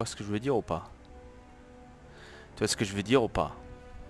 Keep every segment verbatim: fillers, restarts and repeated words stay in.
ce que je veux dire ou pas? Tu vois ce que je veux dire ou pas?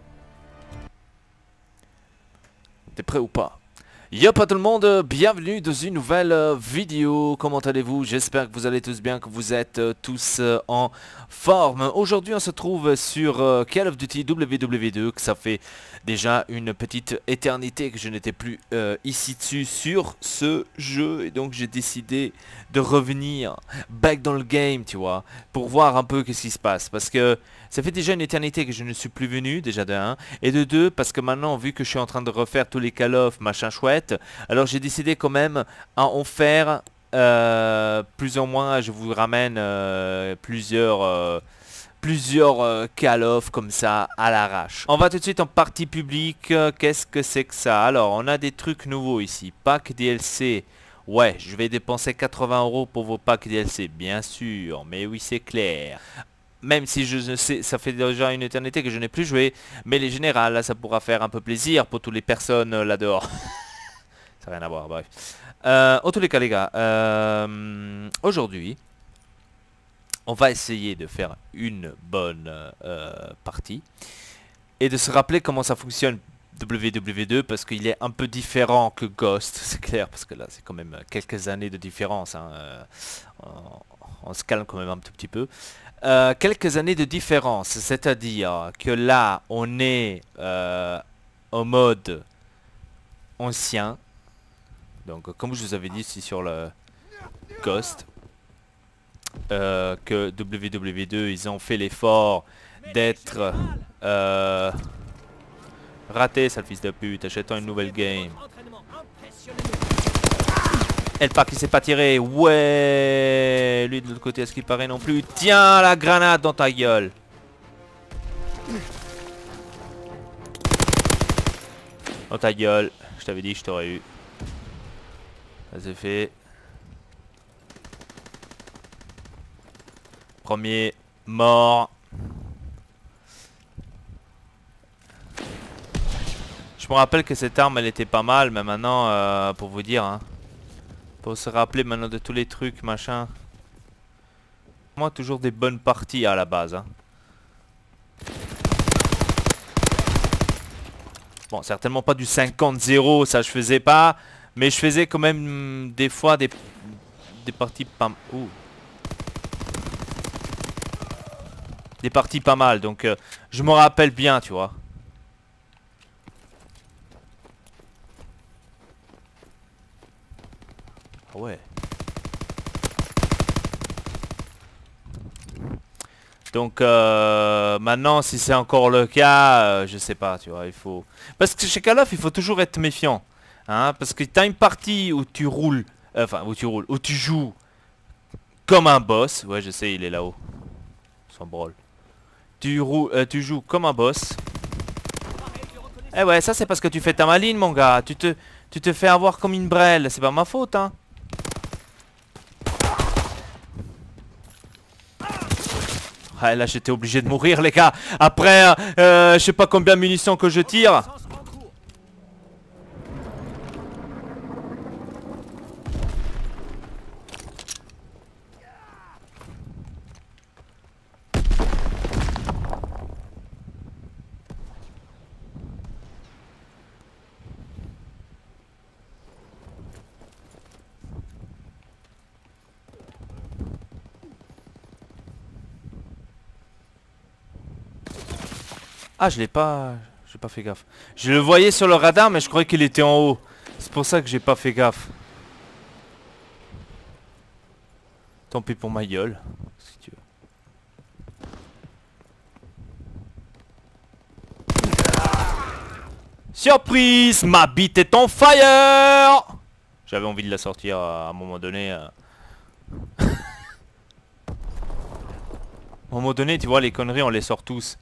T'es prêt ou pas? Yo pas tout le monde, bienvenue dans une nouvelle euh, vidéo. Comment allez-vous? J'espère que vous allez tous bien, que vous êtes euh, tous euh, en forme. Aujourd'hui on se trouve sur euh, Call of Duty W W deux, que ça fait déjà une petite éternité que je n'étais plus euh, ici dessus sur ce jeu. Et donc j'ai décidé de revenir back dans le game, tu vois, pour voir un peu qu'est-ce qui se passe. Parce que ça fait déjà une éternité que je ne suis plus venu, déjà de un. Et de deux, parce que maintenant, vu que je suis en train de refaire tous les Call of, machin chouette, alors j'ai décidé quand même à en faire euh, plus ou moins, je vous ramène euh, plusieurs... Euh, plusieurs euh, Call of comme ça à l'arrache. On va tout de suite en partie publique. Qu'est-ce que c'est que ça? Alors on a des trucs nouveaux ici. Pack D L C. Ouais, je vais dépenser quatre-vingts euros pour vos packs D L C, bien sûr. Mais oui, c'est clair. Même si je sais, ça fait déjà une éternité que je n'ai plus joué. Mais les générales, là, ça pourra faire un peu plaisir pour toutes les personnes euh, là dehors. Ça n'a rien à voir, bref. Euh, en tous les cas, les gars, euh, aujourd'hui, on va essayer de faire une bonne euh, partie. Et de se rappeler comment ça fonctionne W W deux, parce qu'il est un peu différent que Ghost, c'est clair, parce que là, c'est quand même quelques années de différence. Hein, euh, on, on se calme quand même un tout petit peu. Euh, quelques années de différence, c'est-à-dire que là on est euh, en mode ancien, donc comme je vous avais dit ici sur le Ghost, euh, que W W deux ils ont fait l'effort d'être euh, raté, sale fils de pute, achète-toi une nouvelle game. Et le pack il s'est pas tiré. Ouais. Lui de l'autre côté, est-ce qu'il paraît non plus? Tiens la grenade dans ta gueule. Dans ta gueule. Je t'avais dit que je t'aurais eu. Ça c'est fait. Premier mort. Je me rappelle que cette arme elle était pas mal. Mais maintenant euh, pour vous dire hein, pour se rappeler maintenant de tous les trucs, machin. Moi, toujours des bonnes parties à la base. Hein. Bon, certainement pas du cinquante zéro, ça je faisais pas. Mais je faisais quand même des fois des, des parties pas... Ouh. Des parties pas mal, donc euh, je me rappelle bien, tu vois. Ah ouais. Donc euh, maintenant si c'est encore le cas, euh, je sais pas, tu vois, il faut... Parce que chez Call of, il faut toujours être méfiant. Hein, parce que t'as une partie où tu roules, euh, enfin où tu roules, où tu joues comme un boss. Ouais je sais, il est là-haut. Sans branle. Tu, roules, euh, tu joues comme un boss. Eh ouais, ça c'est parce que tu fais ta maline mon gars. Tu te, tu te fais avoir comme une brêle, c'est pas ma faute hein. Ah, là j'étais obligé de mourir les gars. Après euh, je sais pas combien de munitions que je tire. Ah je l'ai pas... J'ai pas fait gaffe. Je le voyais sur le radar mais je croyais qu'il était en haut. C'est pour ça que j'ai pas fait gaffe. Tant pis pour ma gueule. Si tu veux. Surprise, ma bite est en fire. J'avais envie de la sortir à un moment donné. Euh... à un moment donné, tu vois, les conneries, on les sort tous.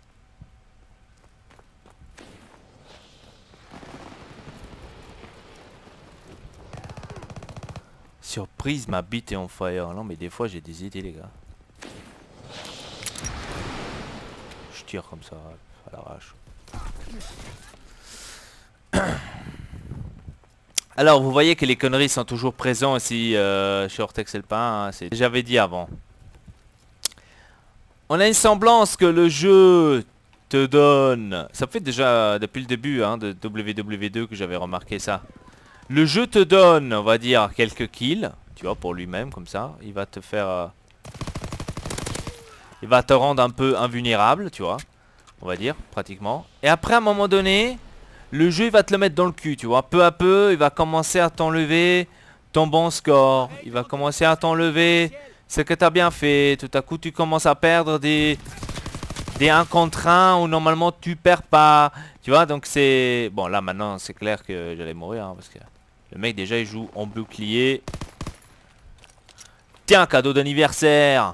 Surprise, ma bite est en fire. Non, mais des fois, j'ai des idées, les gars. Je tire comme ça, à l'arrache. Alors, vous voyez que les conneries sont toujours présentes ici euh, chez Ortex et le Pain. Hein, j'avais dit avant. On a une semblance que le jeu te donne. Ça fait déjà depuis le début hein, de W W deux que j'avais remarqué ça. Le jeu te donne, on va dire, quelques kills. Tu vois, pour lui-même, comme ça. Il va te faire... Euh, il va te rendre un peu invulnérable, tu vois. On va dire, pratiquement. Et après, à un moment donné, le jeu, il va te le mettre dans le cul, tu vois. Peu à peu, il va commencer à t'enlever ton bon score. Il va commencer à t'enlever ce que tu as bien fait. Tout à coup, tu commences à perdre des... Des un contre un où normalement tu perds pas. Tu vois, donc c'est... Bon, là, maintenant, c'est clair que j'allais mourir, hein, parce que... Le mec, déjà, il joue en bouclier. Tiens, cadeau d'anniversaire.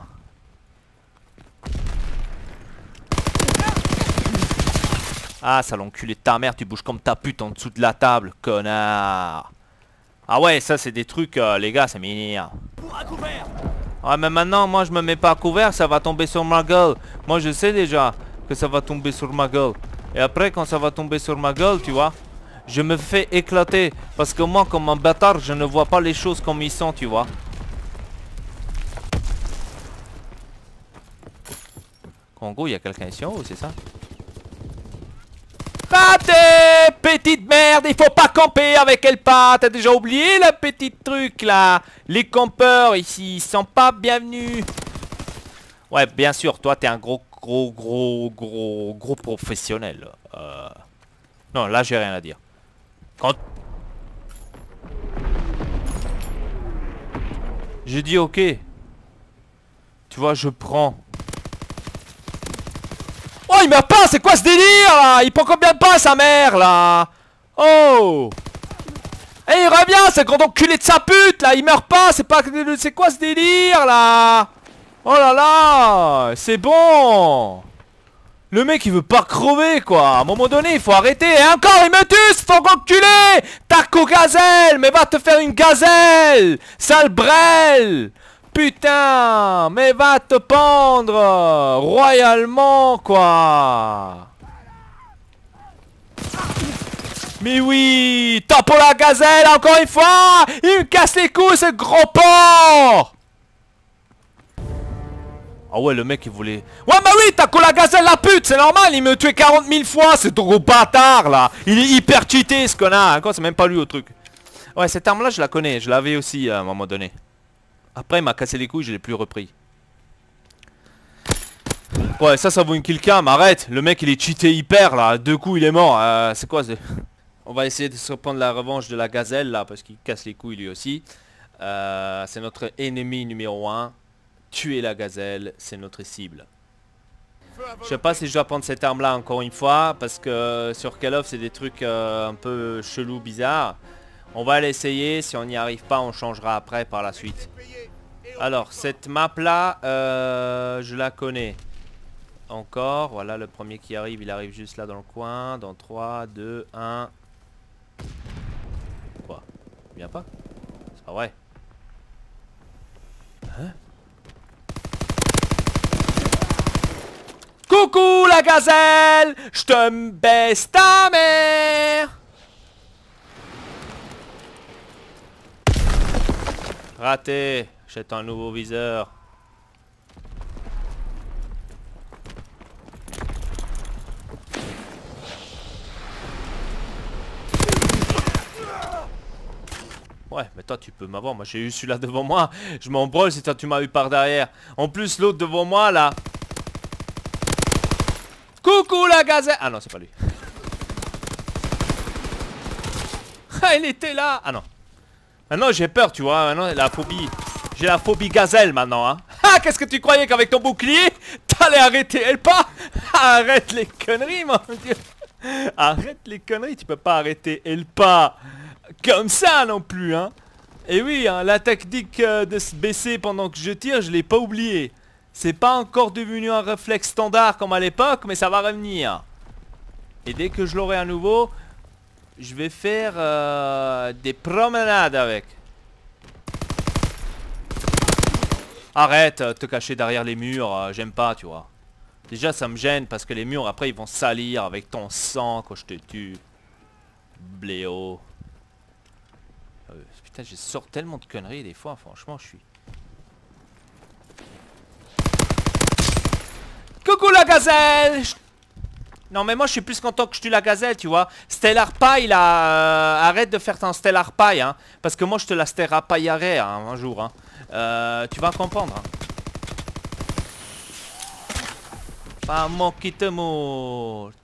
Ah, ça l'enculé de ta mère, tu bouges comme ta pute en dessous de la table, connard. Ah ouais, ça, c'est des trucs, euh, les gars, c'est mignon. Ouais, mais maintenant, moi, je me mets pas à couvert, ça va tomber sur ma gueule. Moi, je sais déjà que ça va tomber sur ma gueule. Et après, quand ça va tomber sur ma gueule, tu vois, je me fais éclater. Parce que moi, comme un bâtard, je ne vois pas les choses comme ils sont, tu vois. En gros, il y a quelqu'un ici en haut, c'est ça? Raté! Petite merde, il faut pas camper avec Elpa. T'as déjà oublié la petite truc là? Les campeurs ici, ils sont pas bienvenus. Ouais, bien sûr, toi t'es un gros, gros, gros, gros, gros professionnel. Euh... Non, là j'ai rien à dire. Quand... J'ai dit ok. Tu vois, je prends. Oh, il meurt pas, c'est quoi ce délire là? Il prend combien de pas sa mère là? Oh! Eh, il revient, ce grand enculé de sa pute là, il meurt pas, c'est pas... C'est quoi ce délire là? Oh là là, c'est bon. Le mec il veut pas crever quoi. À un moment donné il faut arrêter. Et encore il me tue ce grand enculé. Taco gazelle. Mais va te faire une gazelle. Sale brêle. Putain. Mais va te pendre. Royalement quoi. Mais oui. Top pour la gazelle encore une fois. Il me casse les couilles ce gros porc. Ah ouais, le mec il voulait... Ouais bah oui, t'as la gazelle la pute, c'est normal, il me tuait quarante mille fois, ce gros bâtard là. Il est hyper cheaté ce connard, encore c'est même pas lui au truc. Ouais, cette arme là je la connais, je l'avais aussi à un moment donné. Après il m'a cassé les couilles, je l'ai plus repris. Ouais, ça ça vaut une killcam, arrête. Le mec il est cheaté hyper là, deux coups il est mort, euh, c'est quoi c'est... On va essayer de se prendre la revanche de la gazelle là, parce qu'il casse les couilles lui aussi. euh, C'est notre ennemi numéro un. Tuer la gazelle, c'est notre cible. Je sais pas si je dois prendre cette arme là encore une fois, parce que sur Call of c'est des trucs euh, un peu chelous, bizarres. On va l'essayer, si on n'y arrive pas on changera après par la suite. Alors cette map là, euh, je la connais. Encore, voilà le premier qui arrive, il arrive juste là dans le coin. Dans trois, deux, un. Quoi? Il vient pas? C'est pas vrai. Hein? Coucou la gazelle, je te baisse ta mère. Raté, jette un nouveau viseur. Ouais, mais toi tu peux m'avoir, moi j'ai eu celui-là devant moi. Je m'en brûle si toi tu m'as eu par derrière. En plus l'autre devant moi là. Coucou la gazelle. Ah non, c'est pas lui. Ah, il était là. Ah non. Maintenant j'ai peur, tu vois. Maintenant la phobie. J'ai la phobie gazelle maintenant, hein. Ah, qu'est-ce que tu croyais qu'avec ton bouclier t'allais arrêter elle pas? Arrête les conneries, mon dieu. Arrête les conneries, tu peux pas arrêter elle pas comme ça non plus, hein. Et oui, hein, la technique euh, de se baisser pendant que je tire, je l'ai pas oublié. C'est pas encore devenu un réflexe standard comme à l'époque, mais ça va revenir. Et dès que je l'aurai à nouveau, je vais faire euh, des promenades avec. Arrête de te cacher derrière les murs, euh, j'aime pas, tu vois. Déjà ça me gêne parce que les murs après ils vont salir avec ton sang quand je te tue. Bléau. Euh, putain, je sors tellement de conneries des fois, franchement je suis... gazelle! Non mais moi je suis plus content que je tue la gazelle, tu vois. Stellar Pie là, euh, arrête de faire ton Stellar Pie, hein. Parce que moi je te la Stellar Pierai hein, un jour, hein. Euh, tu vas comprendre, hein. Pas mon qui te monte.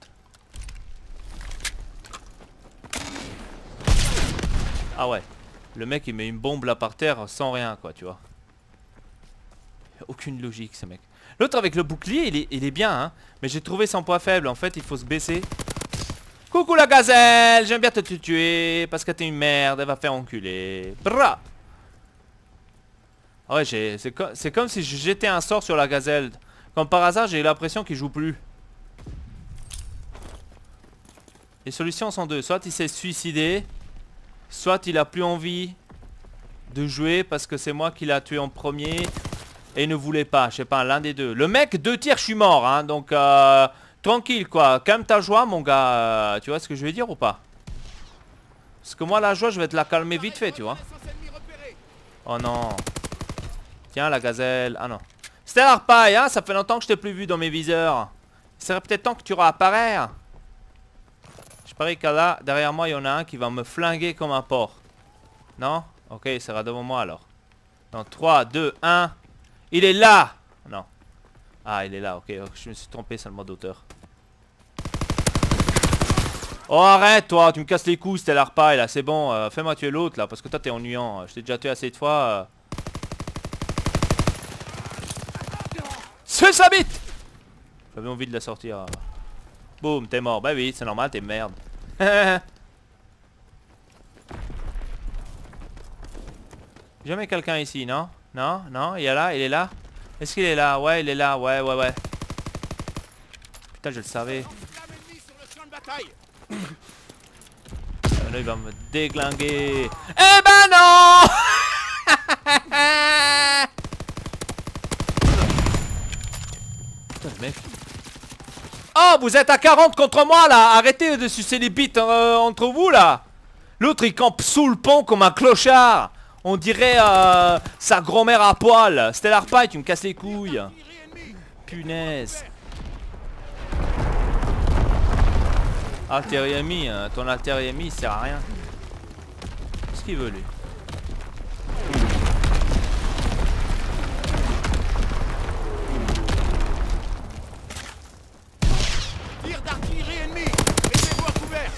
Ah ouais, le mec il met une bombe là par terre sans rien quoi, tu vois. Aucune logique ce mec. L'autre avec le bouclier il est, il est bien hein. Mais j'ai trouvé son point faible. En fait il faut se baisser. Coucou la gazelle. J'aime bien te tuer parce que t'es une merde. Elle va faire enculer. Bra. Ah ouais c'est co comme si je jetais un sort sur la gazelle. Comme par hasard j'ai l'impression qu'il joue plus. Les solutions sont deux. Soit il s'est suicidé, soit il a plus envie de jouer parce que c'est moi qui l'a tué en premier et ne voulait pas, je sais pas, l'un des deux. Le mec, deux tirs, je suis mort, hein, donc euh, tranquille quoi, calme ta joie mon gars, euh, tu vois ce que je veux dire ou pas? Parce que moi la joie, je vais te la calmer vite fait, tu vois. Oh non. Tiens la gazelle, ah non. Stellar Pie, hein, ça fait longtemps que je t'ai plus vu dans mes viseurs. Il serait peut-être temps que tu réapparaisses. Je parie que là, derrière moi, il y en a un qui va me flinguer comme un porc. Non? Ok, il sera devant moi alors. Dans trois, deux, un. Il est là! Non. Ah, il est là, ok. Je me suis trompé, c'est le mode auteur. Oh, arrête, toi. Tu me casses les couilles, Stellar Pie, là. C'est bon. Euh, Fais-moi tuer l'autre, là. Parce que toi, t'es ennuyant. Je t'ai déjà tué assez de fois. Euh... C'est sa bite! J'avais envie de la sortir. Boum, t'es mort. Bah oui, c'est normal, t'es merde. Jamais quelqu'un ici, non? Non, non, il est là, il est là. Est-ce qu'il est là? Ouais, il est là, ouais, ouais, ouais. Putain, je le savais. Là, il va me déglinguer. Eh ben non! Putain, le mec. Oh, vous êtes à quarante contre moi, là. Arrêtez de sucer les bites euh, entre vous, là. L'autre, il campe sous le pont comme un clochard. On dirait euh, sa grand-mère à poil. Stellar Pie, tu me casses les couilles. Punaise. Alteriemi, hein, ton Alteriemi il sert à rien. Qu'est-ce qu'il veut lui? Tir d'artillerie ennemi. Mettez-vous à couvert.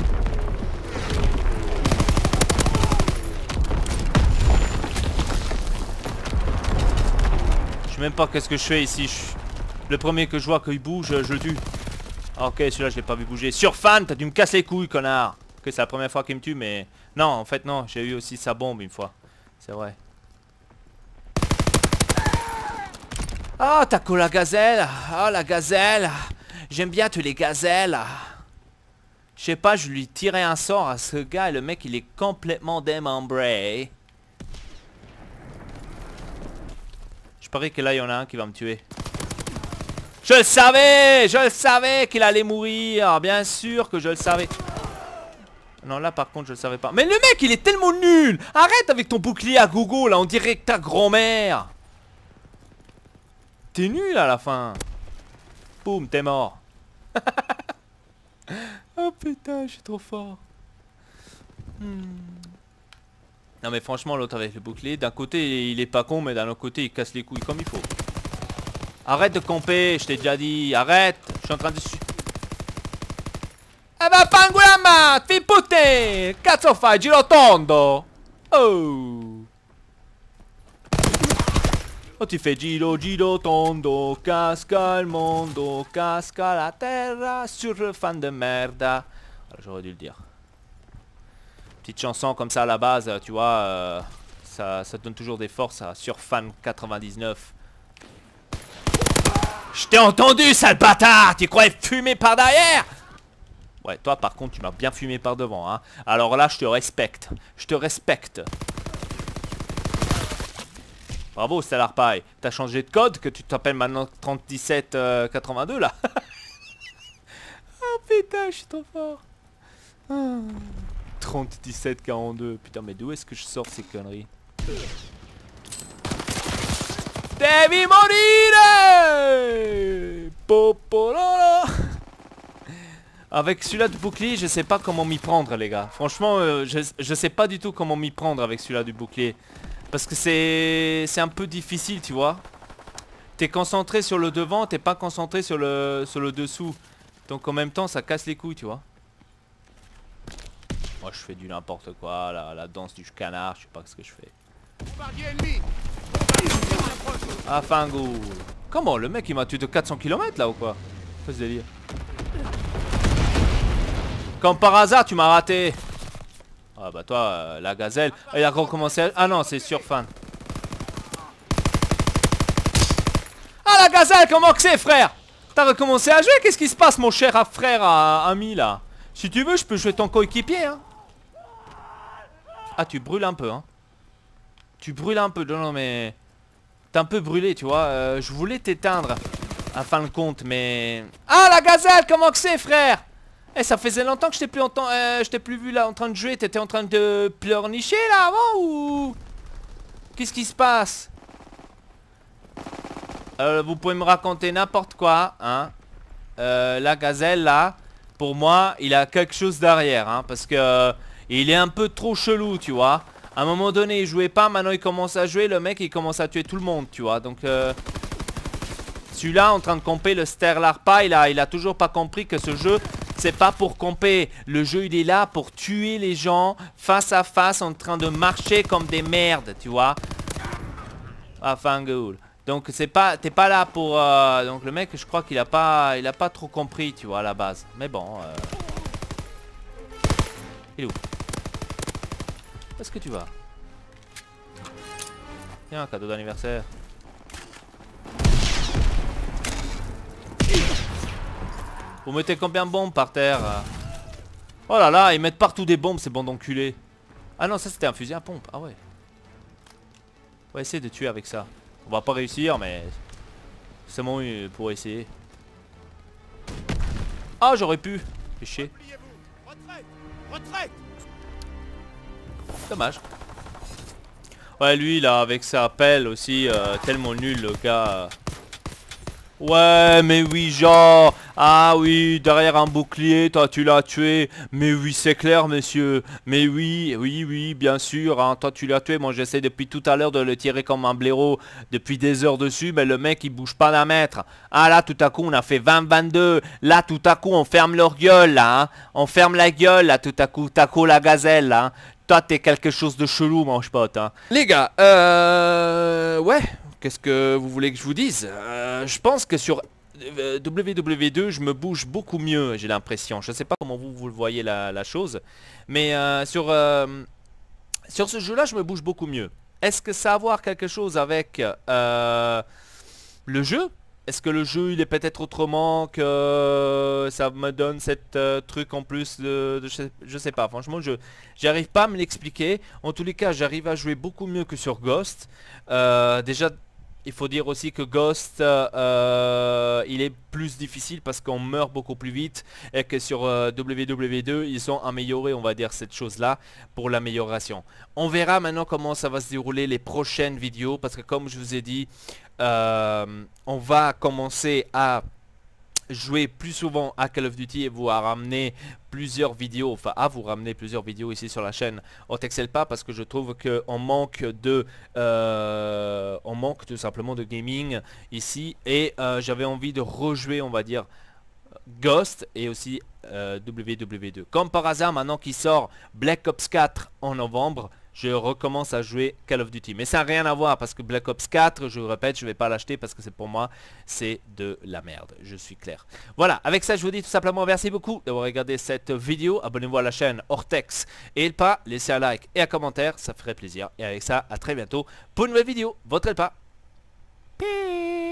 Je sais même pas qu'est-ce que je fais ici. Je... Le premier que je vois qu'il bouge, je le tue. Ah, ok, celui-là je l'ai pas vu bouger. Sur fan, t'as dû me casser les couilles, connard. Ok, c'est la première fois qu'il me tue, mais... Non, en fait non, j'ai eu aussi sa bombe une fois. C'est vrai. Ah, oh, t'as quoi la gazelle? Ah, oh, la gazelle. J'aime bien tous les gazelles. Je sais pas, je lui tirais un sort à ce gars et le mec il est complètement démembré. Je parie que là il y en a un qui va me tuer. Je le savais! Je le savais qu'il allait mourir! Bien sûr que je le savais. Non, là par contre je le savais pas. Mais le mec il est tellement nul! Arrête avec ton bouclier à gogo là, on dirait que ta grand-mère! T'es nul à la fin! Boum, t'es mort! Oh putain, je suis trop fort! Hmm. Non mais franchement l'autre avec le bouclier, d'un côté il est pas con mais d'un autre côté il casse les couilles comme il faut. Arrête de camper, je t'ai déjà dit, arrête, je suis en train de... Eh ben fangulama, ti putte, cazzo fai, giro tondo. Oh. Oh tu fais giro giro tondo, casca il mondo, casca la terra sur le fan de merda. J'aurais dû le dire. Petite chanson comme ça à la base, tu vois, euh, ça, ça donne toujours des forces à Surfan quatre-vingt-dix-neuf. Je t'ai entendu, sale bâtard! Tu croyais fumer par derrière? Ouais, toi par contre, tu m'as bien fumé par devant, hein. Alors là, je te respecte. Je te respecte. Bravo, Stellar Pie. T'as changé de code, que tu t'appelles maintenant trente dix-sept quatre-vingt-deux, là. Oh putain, je suis trop fort. Ah. trente dix-sept quarante-deux. Putain, mais d'où est-ce que je sors ces conneries? Devi morire. Popololo. Avec celui-là de bouclier, je sais pas comment m'y prendre, les gars. Franchement, euh, je, je sais pas du tout comment m'y prendre avec celui-là du bouclier. Parce que c'est c'est un peu difficile, tu vois. T'es concentré sur le devant, t'es pas concentré sur le, sur le dessous. Donc en même temps, ça casse les couilles, tu vois. Moi, je fais du n'importe quoi, la, la danse du canard, je sais pas ce que je fais. Bombardier ennemi. Bombardier en approche. Ah, Fangou. Comment, le mec, il m'a tué de quatre cents kilomètres, là, ou quoi? Quoi ce délire? Comme par hasard, tu m'as raté. Ah bah toi, euh, la gazelle, il a recommencé à... Ah non, c'est sur fan. Ah la gazelle, comment que c'est, frère? T'as recommencé à jouer? Qu'est-ce qui se passe, mon cher frère à, ami, là? Si tu veux, je peux jouer ton coéquipier, hein. Ah, tu brûles un peu, hein. Tu brûles un peu, non, non, mais... T'es un peu brûlé, tu vois. Euh, je voulais t'éteindre, à fin de compte, mais... Ah la gazelle, comment que c'est, frère? Eh, ça faisait longtemps que je t'ai plus, euh, je t'ai plus vu là en train de jouer. T'étais en train de pleurnicher là avant ou... Qu'est-ce qui se passe? euh, Vous pouvez me raconter n'importe quoi, hein. euh, La gazelle là, pour moi, il a quelque chose derrière, hein. Parce que euh, il est un peu trop chelou, tu vois. À un moment donné, il jouait pas, maintenant il commence à jouer. Le mec, il commence à tuer tout le monde, tu vois. Donc... Euh, celui-là, en train de camper le Sterlarpa, il a, il a toujours pas compris que ce jeu... C'est pas pour camper, le jeu il est là pour tuer les gens face à face en train de marcher comme des merdes, tu vois. Ah, Fangoul. Donc c'est pas, t'es pas là pour... Euh, donc le mec, je crois qu'il a pas, il a pas trop compris, tu vois, à la base. Mais bon. Euh... Il est où? Où est-ce que tu vas? Tiens, un cadeau d'anniversaire. Vous mettez combien de bombes par terre? Oh là là, ils mettent partout des bombes, ces bandes d'enculés. Ah non, ça c'était un fusil à pompe. Ah ouais. On va essayer de tuer avec ça. On va pas réussir, mais... c'est bon pour essayer. Ah, j'aurais pu. Fais chier. Retraite. Retraite. Dommage. Ouais, lui là, avec sa pelle aussi, euh, tellement nul le gars. Ouais, mais oui, genre, ah oui, derrière un bouclier, toi tu l'as tué. Mais oui, c'est clair, monsieur. Mais oui, oui, oui, bien sûr, hein, toi tu l'as tué. Moi, j'essaie depuis tout à l'heure de le tirer comme un blaireau depuis des heures dessus, mais le mec, il bouge pas d'un mètre. Ah là, tout à coup, on a fait vingt vingt-deux. Là, tout à coup, on ferme leur gueule, là. Hein. On ferme la gueule, là, tout à coup, taco la gazelle, là. Hein. Toi, t'es quelque chose de chelou, mon pote. Hein. Les gars, euh... ouais. Qu'est-ce que vous voulez que je vous dise? euh, Je pense que sur euh, W W deux, je me bouge beaucoup mieux, j'ai l'impression. Je ne sais pas comment vous, vous le voyez la, la chose. Mais euh, sur, euh, sur ce jeu-là, je me bouge beaucoup mieux. Est-ce que ça a à voir quelque chose avec euh, le jeu? Est-ce que le jeu, il est peut-être autrement que ça me donne cette euh, truc en plus de... de je, sais, je sais pas, franchement, je j'arrive pas à me l'expliquer. En tous les cas, j'arrive à jouer beaucoup mieux que sur Ghost. Euh, déjà... Il faut dire aussi que Ghost, euh, il est plus difficile parce qu'on meurt beaucoup plus vite et que sur euh, W W deux, ils ont amélioré, on va dire, cette chose-là pour l'amélioration. On verra maintenant comment ça va se dérouler les prochaines vidéos parce que comme je vous ai dit, euh, on va commencer à jouer plus souvent à Call of Duty et vous à ramener plusieurs vidéos, enfin à vous ramener plusieurs vidéos ici sur la chaîne au Texelpa parce que je trouve qu'on manque de euh, on manque tout simplement de gaming ici et euh, j'avais envie de rejouer, on va dire, Ghost et aussi euh, W W deux. Comme par hasard, maintenant qu'il sort Black Ops quatre en novembre, je recommence à jouer Call of Duty. Mais ça n'a rien à voir parce que Black Ops quatre, je vous répète, je ne vais pas l'acheter parce que c'est pour moi, c'est de la merde. Je suis clair. Voilà, avec ça, je vous dis tout simplement merci beaucoup d'avoir regardé cette vidéo. Abonnez-vous à la chaîne Ortex et Elpa. Laissez un like et un commentaire, ça ferait plaisir. Et avec ça, à très bientôt pour une nouvelle vidéo. Votre Elpa. Peace.